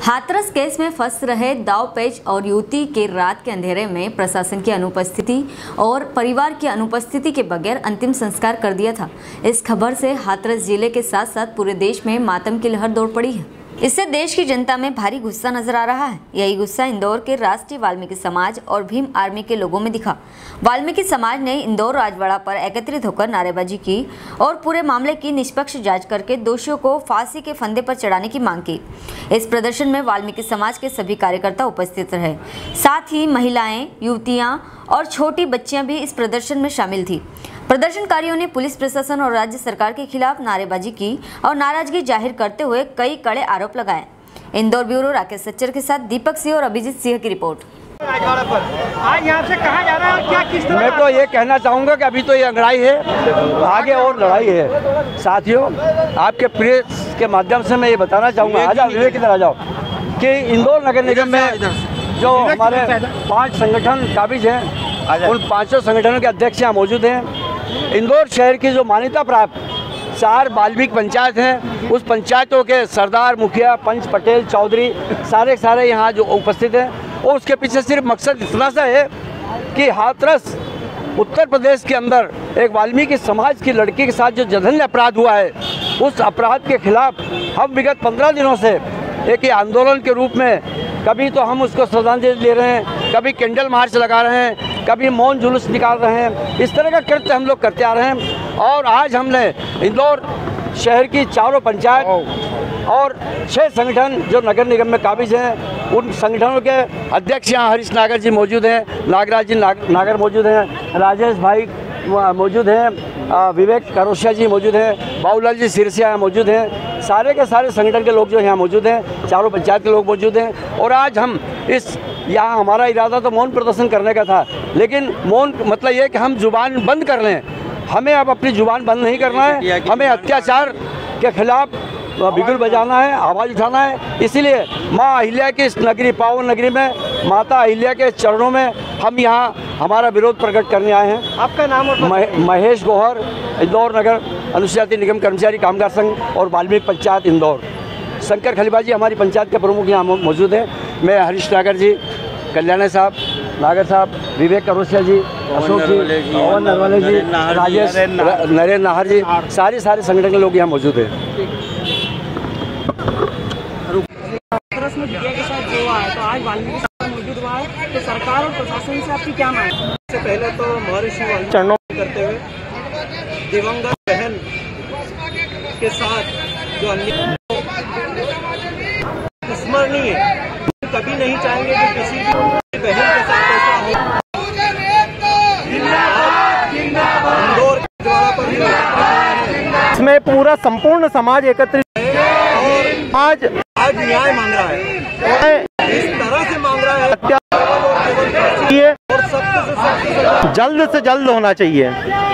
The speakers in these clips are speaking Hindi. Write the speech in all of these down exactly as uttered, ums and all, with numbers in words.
हाथरस केस में फंस रहे दावपेच और युवती के रात के अंधेरे में प्रशासन की अनुपस्थिति और परिवार की अनुपस्थिति के बगैर अंतिम संस्कार कर दिया था। इस खबर से हाथरस जिले के साथ साथ पूरे देश में मातम की लहर दौड़ पड़ी है। इससे देश की जनता में भारी गुस्सा नजर आ रहा है। यही गुस्सा इंदौर के राष्ट्रीय वाल्मीकि समाज और भीम आर्मी के लोगों में दिखा। वाल्मीकि समाज ने इंदौर राजवाड़ा पर एकत्रित होकर नारेबाजी की और पूरे मामले की निष्पक्ष जांच करके दोषियों को फांसी के फंदे पर चढ़ाने की मांग की। इस प्रदर्शन में वाल्मीकि समाज के सभी कार्यकर्ता उपस्थित रहे, साथ ही महिलाएं, युवतियां और छोटी बच्चियां भी इस प्रदर्शन में शामिल थी। प्रदर्शनकारियों ने पुलिस प्रशासन और राज्य सरकार के खिलाफ नारेबाजी की और नाराजगी जाहिर करते हुए कई कड़े आरोप लगाए। इंदौर ब्यूरो राकेश सच्चर के साथ दीपक सिंह और अभिजीत सिंह की रिपोर्ट। आज यहाँ से कहाँ जा रहा है, क्या किस तरह? मैं तो ये कहना चाहूँगा कि अभी तो ये लड़ाई है, आगे और लड़ाई है। साथियों, आपके प्रेस के माध्यम से मैं ये बताना चाहूँगा, आ जाओ विवेक इधर आ जाओ, कि इंदौर नगर निगम में जो हमारे पांच संगठन काबिज हैं, उन पांचों संगठनों के अध्यक्ष यहाँ मौजूद हैं। इंदौर शहर की जो मान्यता प्राप्त चार वाल्मीकि पंचायत हैं, उस पंचायतों के सरदार, मुखिया, पंच, पटेल, चौधरी सारे सारे यहाँ जो उपस्थित हैं, और उसके पीछे सिर्फ मकसद इतना सा है कि हाथरस उत्तर प्रदेश के अंदर एक वाल्मीकि समाज की लड़की के साथ जो जघन्य अपराध हुआ है, उस अपराध के खिलाफ हम विगत पंद्रह दिनों से एक ही आंदोलन के रूप में कभी तो हम उसको श्रद्धांजलि दे रहे हैं, कभी कैंडल मार्च लगा रहे हैं, कभी मौन जुलूस निकाल रहे हैं। इस तरह का कृत्य हम लोग करते आ रहे हैं। और आज हमने इंदौर शहर की चारों पंचायत और छह संगठन जो नगर निगम में काबिज हैं, उन संगठनों के अध्यक्ष यहाँ हरीश नागर जी मौजूद हैं, नागराज जी नाग, नागर मौजूद हैं, राजेश भाई मौजूद हैं, विवेक करोशिया जी मौजूद हैं, बाबूलाल जी सिरसिया मौजूद हैं, सारे के सारे संगठन के लोग जो यहाँ मौजूद हैं, चारों पंचायत के लोग मौजूद हैं। और आज हम इस यहाँ हमारा इरादा तो मौन प्रदर्शन करने का था, लेकिन मौन मतलब ये कि हम जुबान बंद कर लें। हमें अब अपनी जुबान बंद नहीं करना है, हमें अत्याचार के खिलाफ बिगुल बजाना है, आवाज़ उठाना है। इसीलिए माँ अहिल्या की इस नगरी, पावन नगरी में माता अहिल्या के चरणों में हम यहाँ हमारा विरोध प्रकट करने आए हैं। आपका नाम और मह, महेश गोहर, इंदौर नगर अनुसूचित निगम कर्मचारी कामगार संघ और वाल्मीकि पंचायत इंदौर। शंकर खलीबा जी हमारी पंचायत के प्रमुख यहाँ मौजूद हैं। मैं हरीश नागर जी, कल्याण साहब, नागर साहब, विवेक करोशिया जी, अशोक जी, पवन नरवाले जी, राजेश, नरेंद्र नाहर जी, सारे सारे संगठन के लोग यहाँ मौजूद हैं। में मीडिया के साथ जो हुआ है, तो आज वाल्मीकि समाज मौजूद हुआ है, तो सरकार और प्रशासन से आपकी क्या मांग है? सबसे पहले तो महर्षि चरणों करते हुए दिवंगत बहन के साथ जो अन्य स्मरणीय, कभी नहीं चाहेंगे कि किसी भी बहन के साथ ऐसा हो। इंदौर के द्वारा पर इसमें पूरा संपूर्ण समाज एकत्रित और आज आज न्याय मांग रहा है, इस तरह से मांग रहा है ये और सख्त से सख्त जल्द से जल्द होना चाहिए।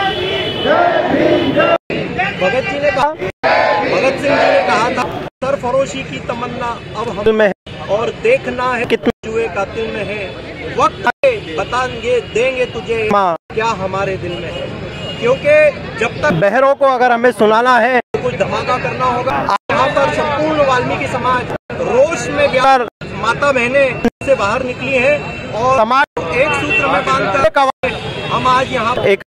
भगत जी ने कहा, भगत सिंह जी ने कहा था, सरफरोशी की तमन्ना अब हम में है और देखना है कितने जुए कातिल में है। वक्त है बताएंगे देंगे तुझे क्या हमारे दिल में है, क्योंकि जब तक बहरों को अगर हमें सुनाना है तो कुछ धमाका करना होगा। यहाँ पर संपूर्ण वाल्मीकि समाज रोष में व्यार माता बहनें से बाहर निकली है और समाज एक सूत्र में बांधकर हम आज यहाँ एक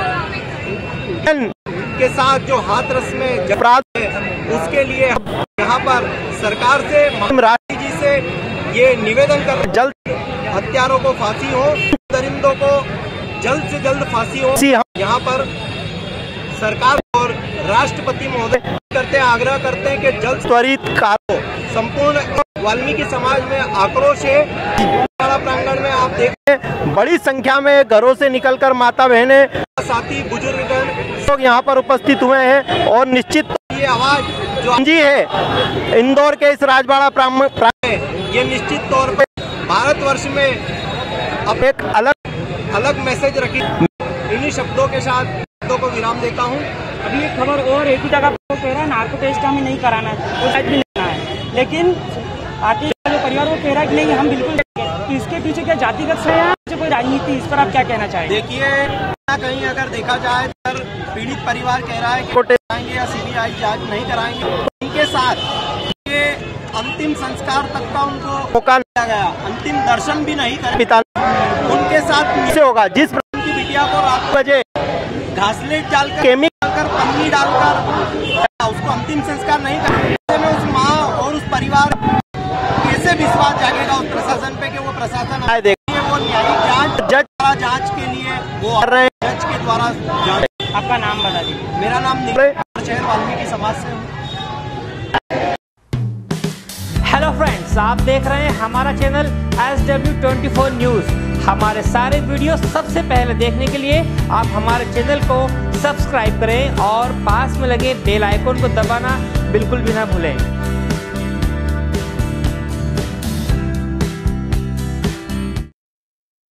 के साथ जो हाथरस में अपराध है, उसके लिए यहाँ पर सरकार से, महाराज जी से ये निवेदन कर जल्द हत्यारों को फांसी हो, दरिंदों को जल्द से जल्द फांसी हो। यहाँ पर सरकार और राष्ट्रपति महोदय करते हैं, आग्रह करते हैं कि जल्द त्वरित कार्य। संपूर्ण वाल्मीकि समाज में आक्रोश है। प्रांगण में आप देखें बड़ी संख्या में घरों से निकलकर माता बहनें, साथी, बुजुर्गगण लोग यहाँ पर उपस्थित हुए हैं और निश्चित ये आवाज जो जी है इंदौर के इस राजवाड़ा प्रांगण, ये निश्चित तौर पर भारतवर्ष में अब एक अलग अलग मैसेज रखी। इन्हीं शब्दों के साथ शब्दों को विराम देता हूँ। अभी एक खबर और एक ही जगह पर कह रहा है नार्को टेस्ट हमें नहीं कराना है, वो शायद भी लेना है, लेकिन आगे जो परिवार वो कह रहा है कि नहीं हम बिल्कुल तो इसके पीछे क्या जातिगत से है, कोई राजनीति, इस पर आप क्या कहना चाहेंगे? देखिए, कहीं अगर देखा जाए तो पीड़ित परिवार कह रहा है कि कराएंगे या सीबीआई जांच नहीं कराएंगे, इनके साथ ये अंतिम संस्कार तक का उनको मौका दिया गया, अंतिम दर्शन भी नहीं कर पिता उनके साथ से होगा। जिस उनकी बिटिया को रात बजे घासलेट डालकर केमिकल डालकर पन्नी डालकर उसको अंतिम संस्कार नहीं करते में उस माँ और उस परिवार कैसे विश्वास जागेगा उस प्रशासन पे कि वो प्रशासन आए देखिए वो न्यायिक जांच जज द्वारा जांच के लिए वो कर रहे हैं। जज के द्वारा जांच। आपका नाम बता दीजिए। मेरा नाम निखिल शहर वाल्मीकि समाज से हूँ। हेलो फ्रेंड्स, आप देख रहे हैं हमारा channel S W twenty four news. हमारे सारे वीडियो सबसे पहले देखने के लिए आप हमारे चैनल को सब्सक्राइब करें और पास में लगे बेल आइकन को दबाना बिल्कुल भी ना भूलें।